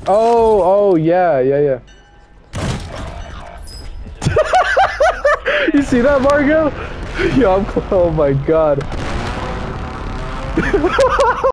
Oh, yeah, yeah, yeah. You see that, Margo? Yo, oh my god.